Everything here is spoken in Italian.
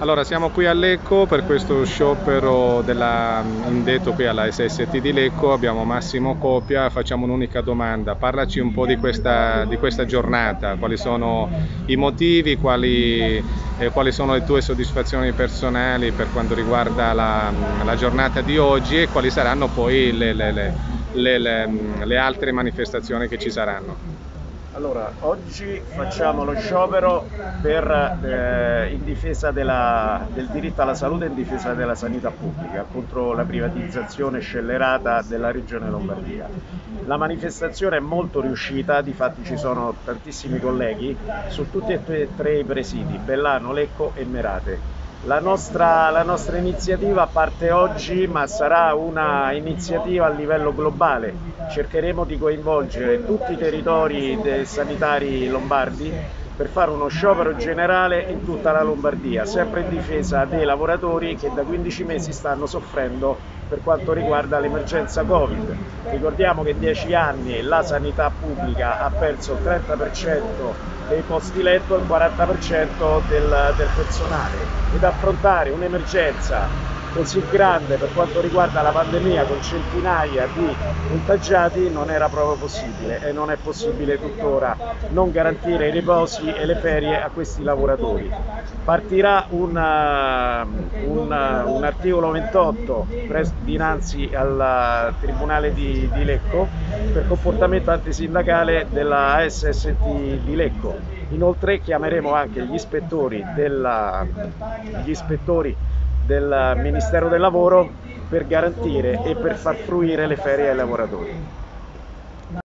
Allora, siamo qui a Lecco per questo sciopero indetto qui alla SST di Lecco. Abbiamo Massimo Copia, facciamo un'unica domanda. Parlaci un po' di questa giornata, quali sono i motivi, quali sono le tue soddisfazioni personali per quanto riguarda la giornata di oggi e quali saranno poi le altre manifestazioni che ci saranno. Allora, oggi facciamo lo sciopero in difesa del diritto alla salute e in difesa della sanità pubblica contro la privatizzazione scellerata della Regione Lombardia. La manifestazione è molto riuscita, difatti ci sono tantissimi colleghi su tutti e tre i presidi, Bellano, Lecco e Merate. La nostra iniziativa parte oggi, ma sarà una iniziativa a livello globale. Cercheremo di coinvolgere tutti i territori sanitari lombardi per fare uno sciopero generale in tutta la Lombardia, sempre in difesa dei lavoratori che da 15 mesi stanno soffrendo per quanto riguarda l'emergenza Covid. Ricordiamo che in 10 anni la sanità pubblica ha perso il 30% dei posti letto e il 40% del personale, ed affrontare un'emergenza così grande per quanto riguarda la pandemia con centinaia di contagiati non era proprio possibile, e non è possibile tuttora non garantire i riposi e le ferie a questi lavoratori. Partirà un articolo 28 dinanzi al Tribunale di Lecco per comportamento antisindacale della SST di Lecco. Inoltre chiameremo anche gli ispettori del Ministero del Lavoro per garantire e per far fruire le ferie ai lavoratori.